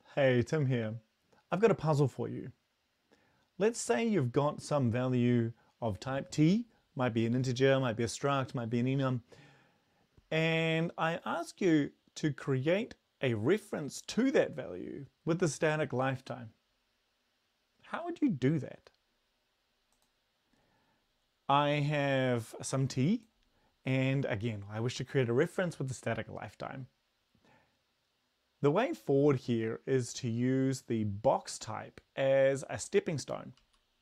Hey, Tim here. I've got a puzzle for you. Let's say you've got some value of type t, might be an integer, might be a struct, might be an enum, and I ask you to create a reference to that value with the static lifetime. How would you do that? I have some t, and again, I wish to create a reference with the static lifetime. The way forward here is to use the box type as a stepping stone.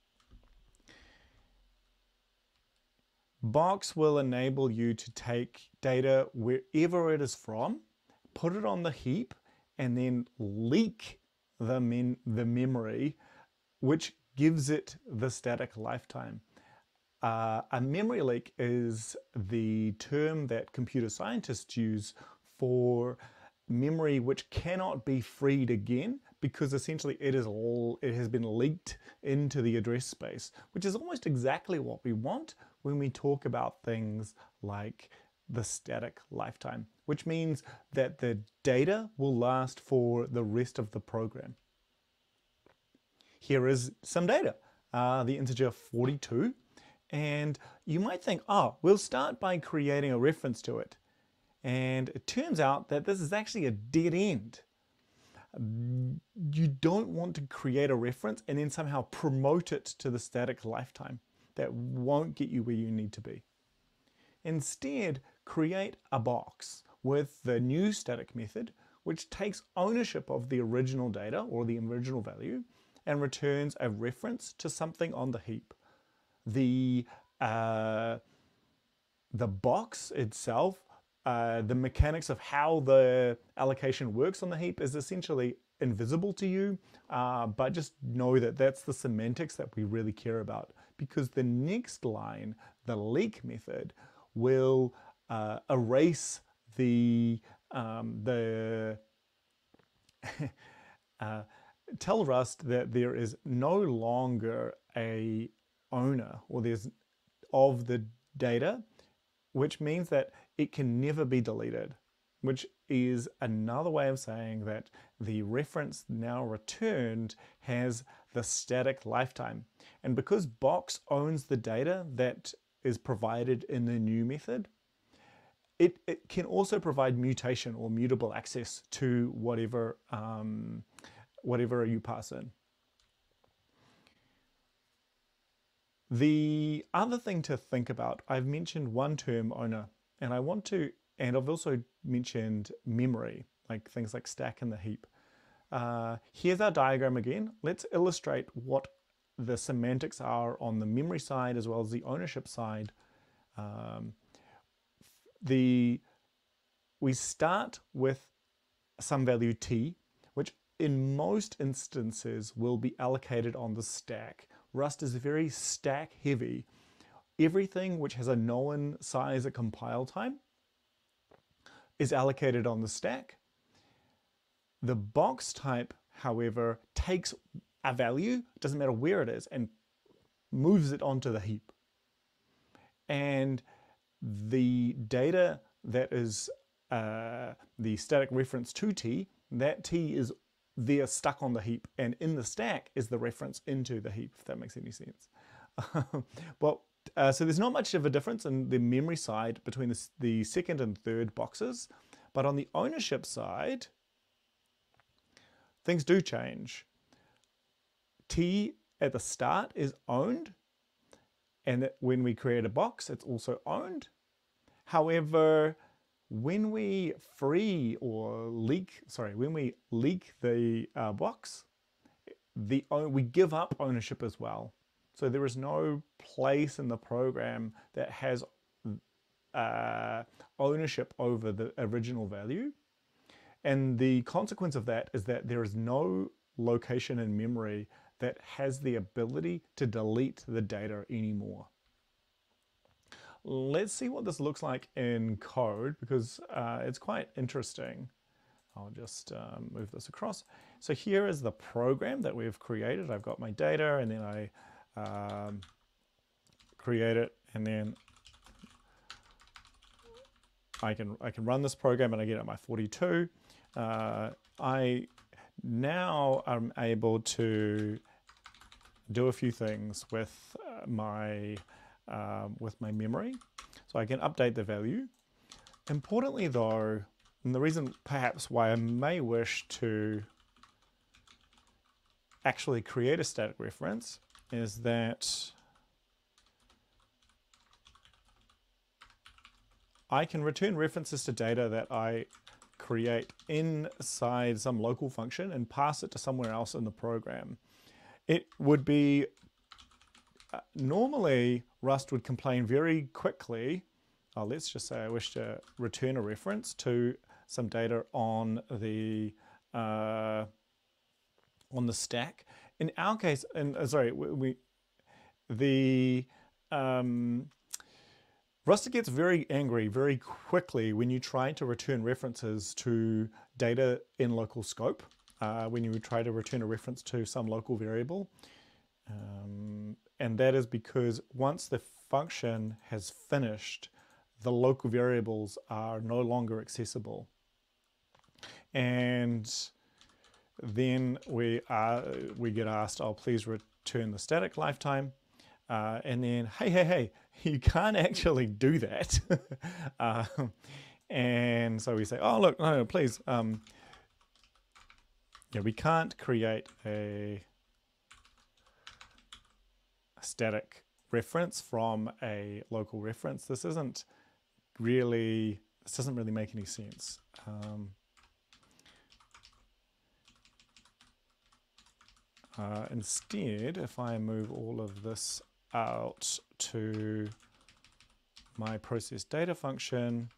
Box will enable you to take data wherever it is from, put it on the heap, and then leak the memory, which gives it the static lifetime. A memory leak is the term that computer scientists use for memory which cannot be freed again because essentially it has been leaked into the address space, which is almost exactly what we want when we talk about things like the static lifetime, which means that the data will last for the rest of the program. Here is some data, the integer 42, and you might think, oh, we'll start by creating a reference to it. And it turns out that this is actually a dead end. You don't want to create a reference and then somehow promote it to the static lifetime. That won't get you where you need to be. Instead, create a box with the new static method, which takes ownership of the original data or the original value and returns a reference to something on the heap. The box itself, the mechanics of how the allocation works on the heap is essentially invisible to you, but just know that that's the semantics that we really care about, because the next line, the leak method, will erase tell Rust that there is no longer a owner or there's of the data, which means that it can never be deleted, which is another way of saying that the reference now returned has the static lifetime. And because box owns the data that is provided in the new method, it can also provide mutation or mutable access to whatever you pass in. The other thing to think about, I've mentioned one term, owner, and I've also mentioned memory, like things like stack and the heap. Here's our diagram again. Let's illustrate what the semantics are on the memory side as well as the ownership side. We start with some value t, which in most instances will be allocated on the stack. Rust is very stack heavy. Everything which has a known size at compile time is allocated on the stack. The box type, however, takes a value, doesn't matter where it is, and moves it onto the heap. And the data that is the static reference to t, that t is there stuck on the heap, and in the stack is the reference into the heap, if that makes any sense. So there's not much of a difference in the memory side between the second and third boxes, but on the ownership side, things do change. T at the start is owned, and when we create a box, it's also owned. However, when we leak the box, we give up ownership as well. So there is no place in the program that has ownership over the original value. And the consequence of that is that there is no location in memory that has the ability to delete the data anymore. Let's see what this looks like in code, because it's quite interesting. I'll just move this across. So here is the program that we've created. I've got my data, and then I create it, and then I can run this program, and I get at my 42. Now I'm able to do a few things with my memory. So I can update the value. Importantly though, and the reason perhaps why I may wish to actually create a static reference is that I can return references to data that I create inside some local function and pass it to somewhere else in the program. It would be, normally Rust would complain very quickly. Let's just say I wish to return a reference to some data on the stack. In our case, Rust gets very angry very quickly when you try to return references to data in local scope, when you try to return a reference to some local variable. And that is because once the function has finished, the local variables are no longer accessible. And then we get asked, oh, please return the static lifetime. And then, hey, you can't actually do that. And so we say, oh, look, no, please. Yeah, we can't create a static reference from a local reference. This doesn't really make any sense. Instead, if I move all of this out to my process data function,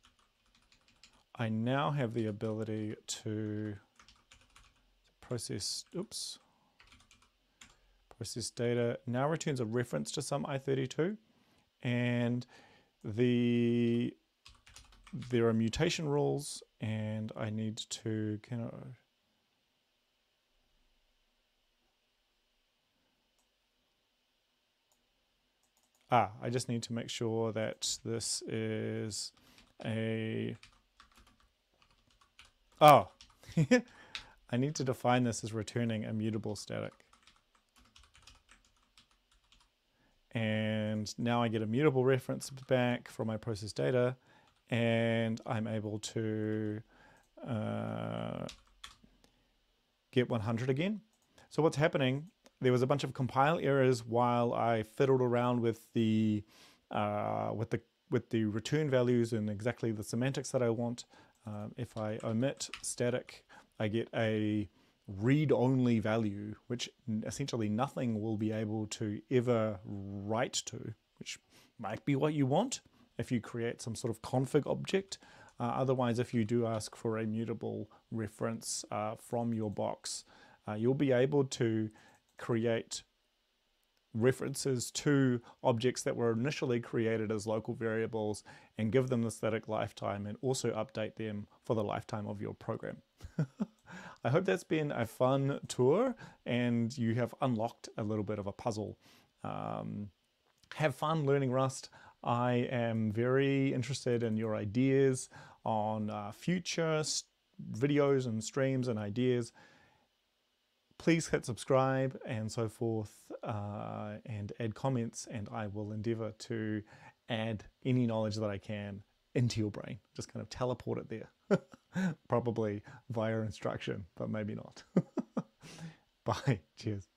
I now have the ability to process data now returns a reference to some i32, and there are mutation rules, and I need to I just need to make sure that this is I need to define this as returning a mutable static. And now I get a mutable reference back from my process data, and I'm able to get 100 again. So what's happening, there was a bunch of compile errors while I fiddled around with the return values and exactly the semantics that I want. If I omit static, I get a read-only value, which essentially nothing will be able to ever write to, which might be what you want if you create some sort of config object. Otherwise, if you do ask for a mutable reference from your box, you'll be able to create references to objects that were initially created as local variables and give them the static lifetime, and also update them for the lifetime of your program. I hope that's been a fun tour and you have unlocked a little bit of a puzzle. Have fun learning Rust. I am very interested in your ideas on future videos and streams and ideas. Please hit subscribe and so forth, and add comments, and I will endeavor to add any knowledge that I can into your brain. Just kind of teleport it there. Probably via instruction, but maybe not. Bye. Cheers.